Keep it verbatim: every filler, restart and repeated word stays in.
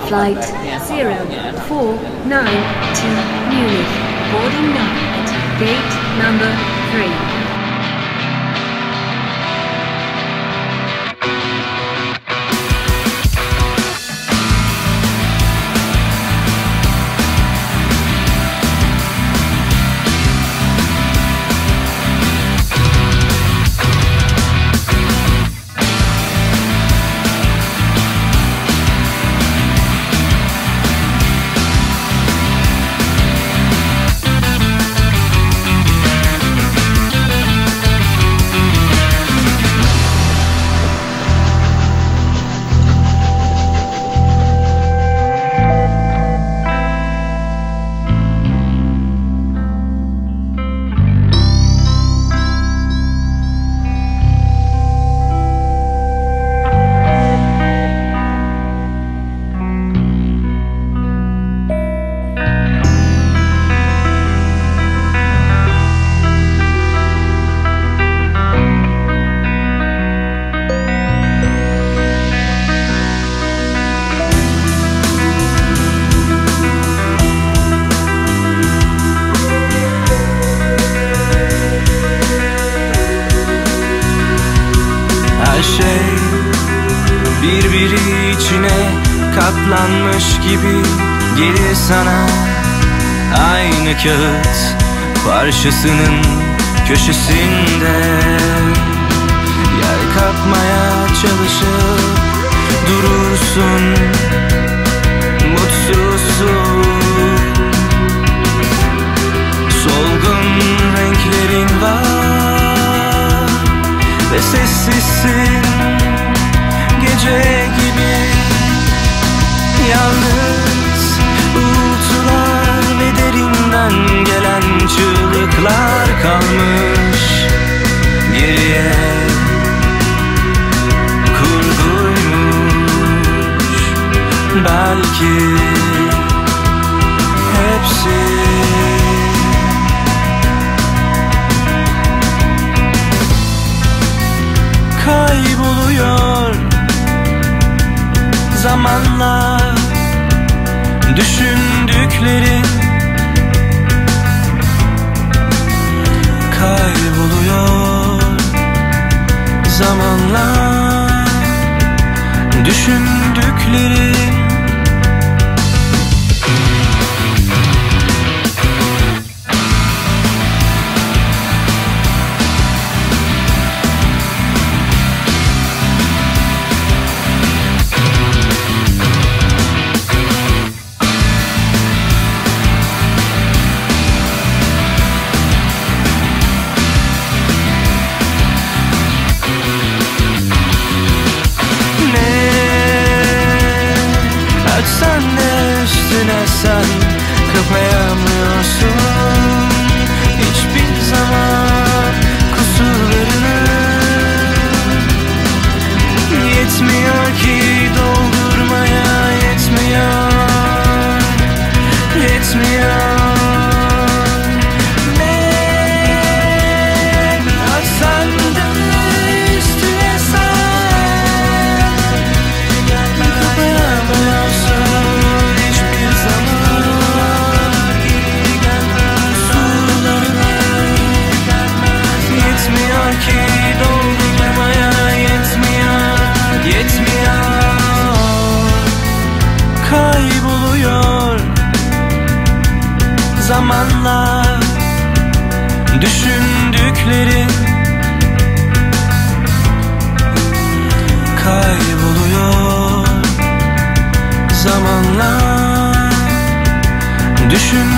Flight zero four nine to Munich. Boarding now at gate number three. Birbiri içine katlanmış gibi gelir sana, aynı kağıt parçasının köşesinde. Yer kapmaya çalışıp durursun, mutsuzsun. Solgun renklerin var ve sessizsin. Gece gibi yalnız uğultular ve derinden gelen çığlıklar kalmış geriye. Kurguymuş belki hepsi. Kayboluyor zamanla düşündüklerin, kayboluyor zamanla düşündüklerin. Sen de üstüne sen kapayamıyorsun hiçbir zaman kusurlarını. Yetmiyor ki doldurmaya, yetmiyor, yetmiyor. Kayboluyor zamanla düşündüklerin, kayboluyor zamanla düşün